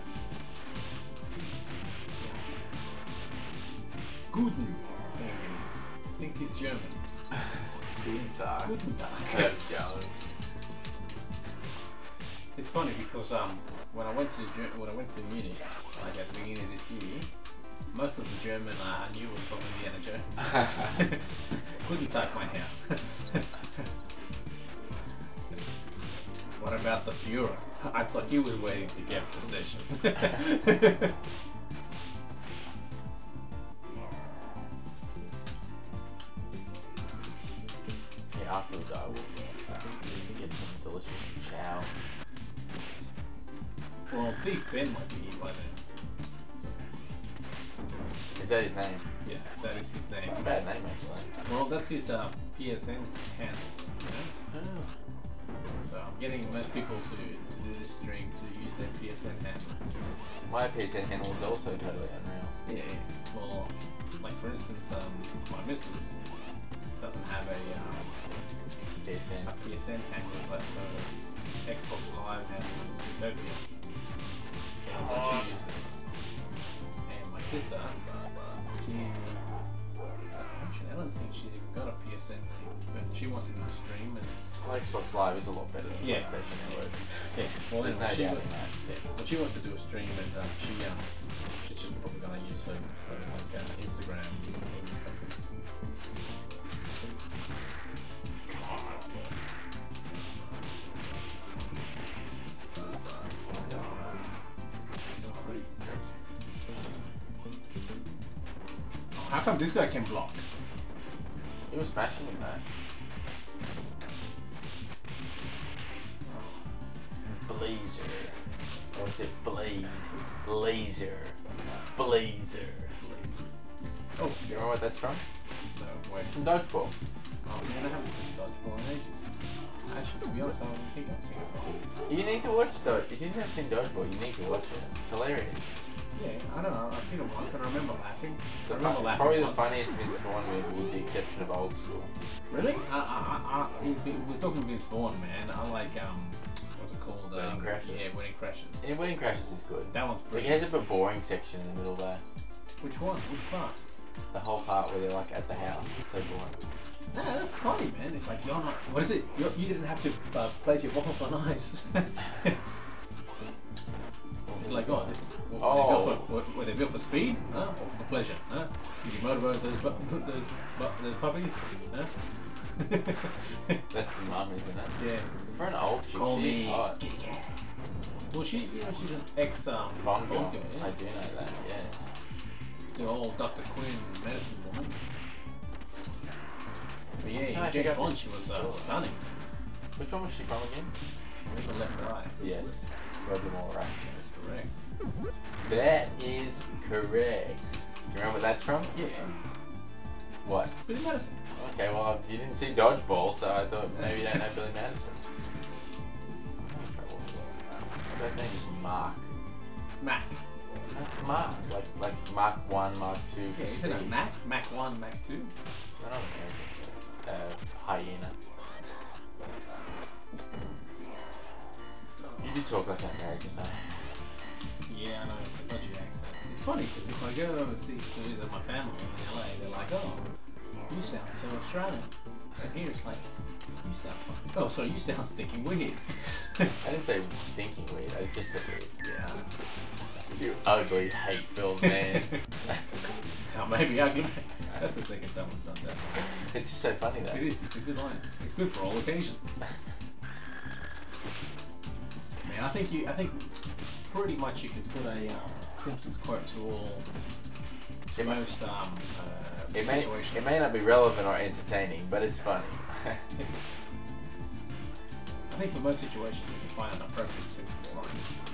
Guten. I think he's German. Guten Tag. Guten Tag. That's jealous. It's funny because when I went to Munich, like at the beginning of this year, most of the German I knew was from Indiana Jones. Guten Tag, mein Herr. What about the Führer? I thought he was waiting to get possession. Yeah, after the guy we'll get some delicious chow. Well, ThiefBen might be here by then. So, Is that his name? yes, that is his name. Not a bad name actually. Well, that's his PSN handle. You know? Oh. So I'm getting most people to do this stream to use their PSN handle. My PSN handle is also totally unreal. Yeah. Well, like for instance, my missus doesn't have a PSN handle, but her Xbox Live handle is Utopia. So that's what she uses. And my sister, actually, I don't think she's even got a PSN thing, but she wants to do a stream and. Well, Xbox Live is a lot better than Yeah. PlayStation Network. Yeah, well, There's no she doubt was, in that. yeah, well, she wants to do a stream, and she's just probably gonna use her like Instagram or something. How come this guy can block? He was smashing in that. Blazer. Or is it Blade? It's Blazer. Blazer. Oh, You remember what that's from? no, wait. It's from Dodgeball. Oh man, I haven't seen Dodgeball in ages. Actually, to be honest, I don't think I've seen it. You need to watch Dodgeball. If you've never seen Dodgeball, you need to watch it. It's hilarious. Yeah, I don't know. I've seen it once and I remember laughing. It's, I remember laughing probably the once. funniest Vince Vaughn movie with the exception of Old School. Really? We're talking Vince Vaughn, man. I like what's it called? Wedding Crashes? Yeah, Wedding Crashes. Yeah, Wedding Crashes is good. That one's Like, pretty. it has a bit boring section in the middle there. Which one? Which part? The whole part where they're like at the house. It's so boring. Nah, that's funny, man. It's like you're not. What is it? You didn't have to place your balls on ice. It's like, oh, were they built for speed, huh? Or for pleasure, huh? Did you motorboat those puppies, huh? That's the mum, isn't it? Yeah. For an old chick, Call she's me hot. Kitty Cat. Well, she's an ex Bond girl. girl, yeah. I do know that, yes. The old Dr. Quinn medicine woman. But yeah, Can I in pick James up Bond this she was sword? stunning. Which one was she from again? With the left eye. Yes. Roger Moore, right? That's correct. That is correct. Do you remember what that's from? Yeah. What? Billy Madison. Okay, well, you didn't see Dodgeball, so I thought maybe you don't know Billy Madison. This guy's name is Mark. Mac. That's Mark. Like Mark 1, Mark 2. Yeah, isn't it Mac? Mac 1, Mac 2? I don't know. Hyena. You do talk like an American though. Yeah, I know, it's a dodgy accent. It's funny because if I go overseas to visit my family in LA, they're like, oh, you sound so Australian. And here it's like, you sound funny. Oh, sorry, you sound stinking weird. I didn't say stinking weird, I just said weird. Yeah. You ugly, hate-filled man. Oh, maybe ugly. That's the second time we've done that. It's just so funny though. It is, it's a good line. It's good for all occasions. Man, I think pretty much you could put a Simpsons quote to all most situations. It may not be relevant or entertaining, but it's funny. I think for most situations you can find an appropriate Simpsons line.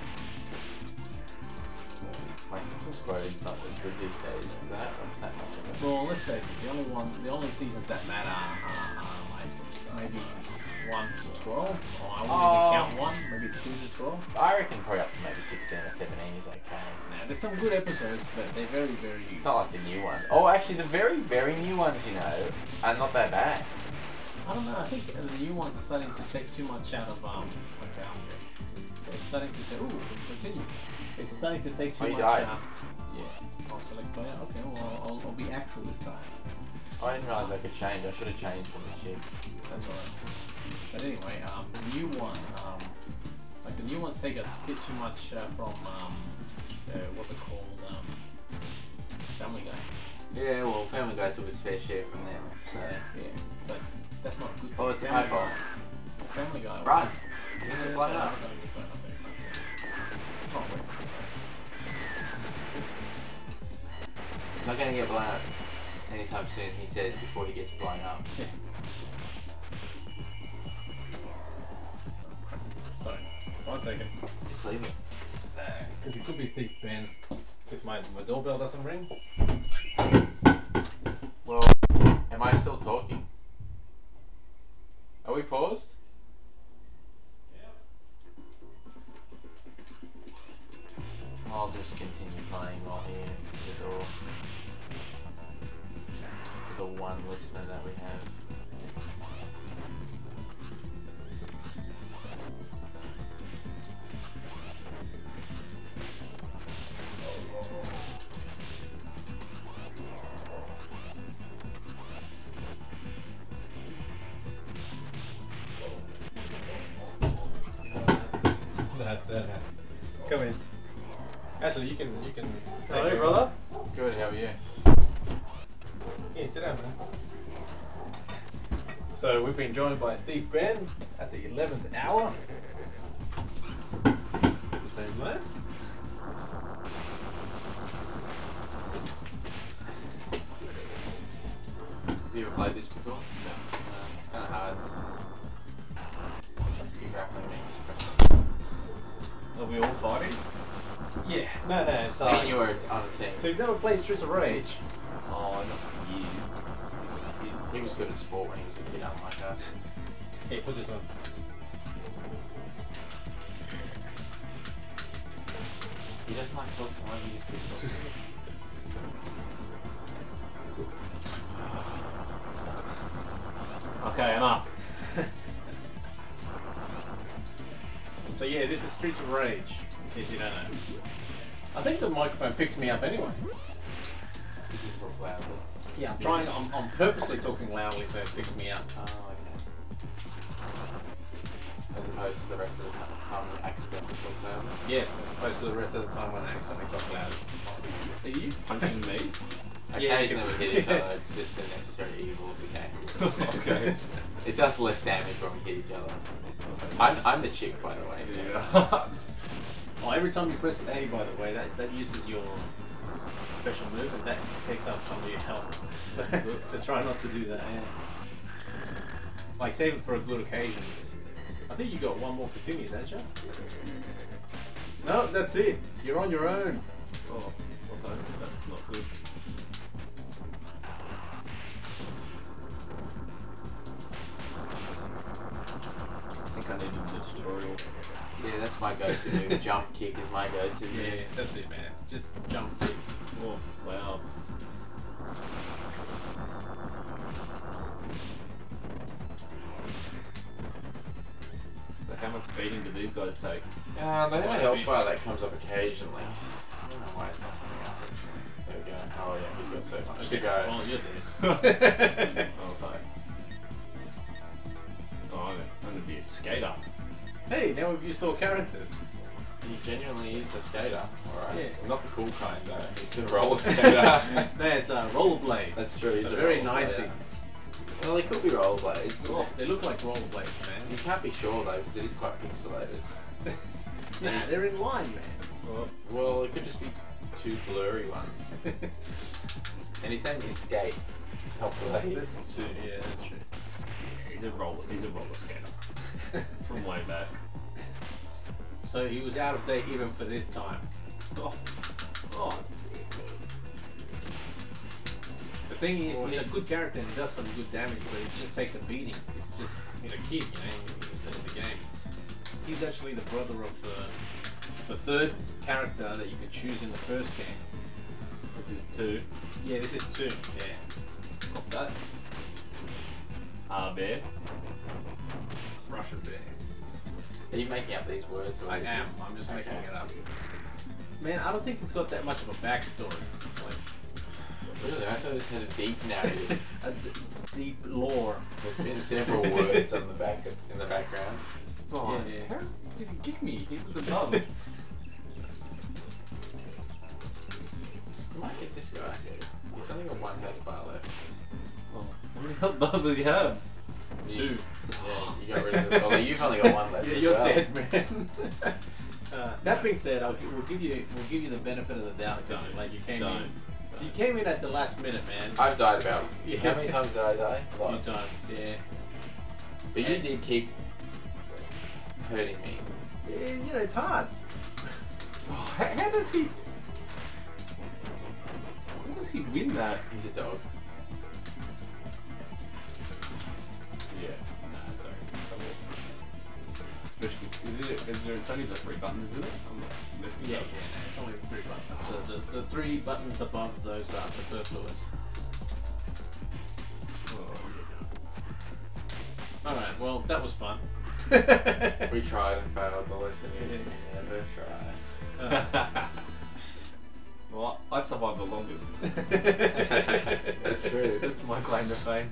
My Simpsons quoting is not as good these days, is that? Or is that much of it? Well, let's face it, the only seasons that matter are like maybe 1 to 12, or I wouldn't even count 1, maybe 2 to 12. I reckon probably up to maybe 16 or 17 is okay. Now, there's some good episodes, but they're very, very... It's not like the new one. Oh, actually, the very, very new ones, you know, are not that bad. I don't know, I think the new ones are starting to take too much out of, okay, they're starting to take, continue. It's starting to take too much out. Yeah, I'll select player, okay, well, I'll be Axel this time. I didn't realise I could change, I should have changed from the chick. That's alright. But anyway, the new one, like the new ones take a bit too much from, what's it called, Family Guy. Yeah, well, Family Guy took his fair share from them, so... Yeah, but that's not good. Oh, it's Family iPhone. Family Guy. Right. You need to blow it up. Oh, wait. Not going to get blown up anytime soon, he says, before he gets blown up. Yeah. Sorry, 1 second. Just leave it. Because it could be ThiefBen if my doorbell doesn't ring. Well, am I still talking? Are we paused? I'll just continue playing while he answers the door. For the one listener that we have. That has. Come in. Actually, you can. Hello, brother. Good. How are you? Yeah, sit down, man. So we've been joined by ThiefBen at the 11th hour. The same man. Have you ever played this before? No. It's kind of hard. You're grappling me. Are we all fighting? Yeah. No. So. And you were on the team. So he's never played Streets of Rage. Oh, not years. He was good at sport when he was a kid, unlike us. Hey, put this on. He doesn't like talking, why don't you just keep talking? Okay, I'm up. So yeah, this is Streets of Rage, in case you don't know. I think the microphone picks me up anyway. You just talk loudly. Yeah, I'm purposely talking loudly so it picks me up. Oh, okay. As opposed to the rest of the time when you accidentally talk loudly. Yes, as opposed to the rest of the time when I accidentally talk loud. Are you punching me? Occasionally we hit each other, it's just a necessary evil of the game. Okay. It does less damage when we hit each other. I'm the chick, by the way. Yeah. Oh, every time you press A, by the way, that uses your special move and that takes up some of your health. So try not to do that. Yeah. Like save it for a good occasion. I think you got one more continue, don't you? No, that's it. You're on your own. Oh, okay. That's not good. I think I need a tutorial. Yeah, that's my go-to move. Jump kick is my go-to move. Yeah, that's it, man. Just jump kick. Oh, wow. So how much beating do these guys take? They have a health bar that comes up occasionally. I don't know why it's not coming up. There we go. Oh yeah, he's got so much to go. Oh, you're dead. Oh, hi. how have you store characters? He genuinely is a skater, alright. Yeah. Not the cool kind though. He's the roller skater. No, it's rollerblades. That's true. He's It's a very rollerblader. 90s. Well, they could be rollerblades. Oh, they look like rollerblades, man. You can't be sure though, because it is quite pixelated. Nah, they're in line, man. Well, it could just be two blurry ones. And his name is Skate. Not Blade. That's true. Yeah, that's true. He's a roller skater. From way back. So he was out of date even for this time. Oh. Oh. The thing is, Well, he's he's- a good character and he does some good damage, but he just takes a beating. He's a kid, you know, in the game. He's actually the brother of the third character that you could choose in the first game. This is 2. Yeah, this is 2. Yeah. Not that. Bear. Russian bear. Are you making up these words? Or I am. I'm just making Okay. it up. Man, I don't think it's got that much of a backstory. Like Really? I thought this had a deep narrative. deep lore. There's been several words on the back in the background. Oh, Yeah. how did he kick me? He was above. You might get this guy. He's only got 1 health bar left. Oh, how many health bars does he have? 2. Yeah, you got rid of it. Well, you've only got 1 left. Yeah, as you're well. dead, man. That being said, we'll give you the benefit of the doubt. Don't. Like you came Don't. in. You came in at the last minute, man. I've died about. Yeah. How many times did I die? A few Lots. times, yeah. But you did keep hurting me. Yeah, you know, it's hard. Oh, how does he? How does he win that? He's a dog. Yeah. Nah, sorry. Especially, it's only the 3 buttons, isn't it? I'm not messing Yeah, it yeah, up. no, it's only the 3 buttons. The 3 buttons above those are superfluous. Oh, Alright, well, that was fun. We tried and failed. The lesson is never try. Well, I survived the longest. That's true. That's my claim to fame.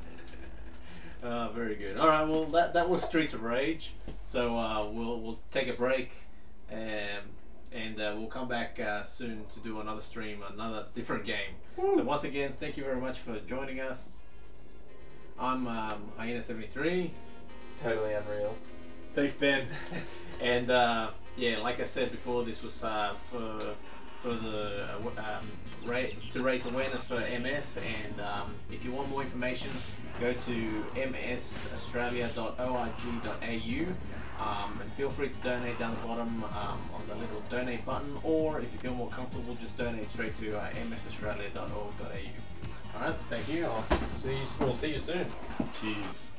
Very good. Alright, well, that was Streets of Rage. So we'll take a break and we'll come back soon to do another stream, another different game. So once again, thank you very much for joining us. I'm Hyena73. Totally unreal. ThiefBen. And yeah, like I said before, this was for the to raise awareness for MS. And if you want more information, go to msaustralia.org.au and feel free to donate down the bottom on the little donate button, or if you feel more comfortable, just donate straight to msaustralia.org.au. All right, thank you. We'll see you soon. Cheers.